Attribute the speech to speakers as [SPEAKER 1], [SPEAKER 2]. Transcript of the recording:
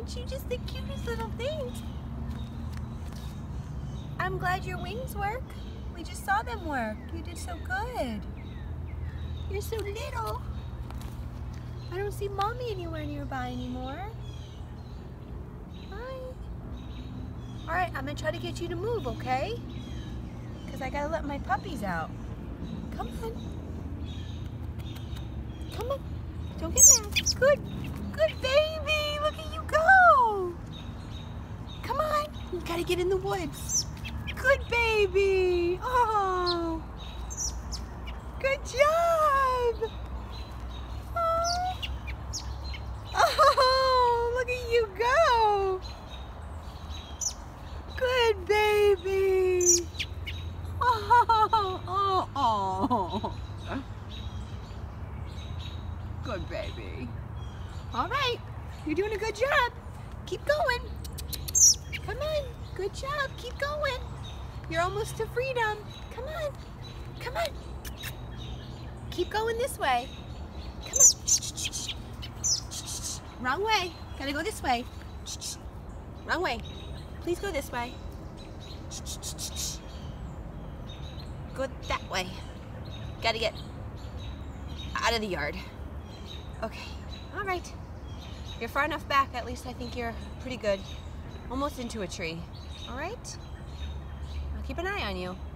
[SPEAKER 1] Aren't you just the cutest little thing? I'm glad your wings work. We just saw them work. You did so good. You're so little. I don't see Mommy anywhere nearby anymore. Hi. All right, I'm gonna try to get you to move, okay? Because I gotta let my puppies out. Come on. Come on. Don't get mad. Good. Good baby. Look at you go. Come on. You gotta get in the woods. Good baby. Oh. Good job. Oh. Oh, look at you go. Good baby. Oh, oh, oh. Good baby. All right, you're doing a good job. Keep going. Come on, good job. Keep going. You're almost to freedom. Come on, come on. Keep going this way. Come on. Wrong way. Gotta go this way. Wrong way. Please go this way. Go that way. Gotta get out of the yard. Okay, all right. You're far enough back, at least I think you're pretty good. Almost into a tree, all right? I'll keep an eye on you.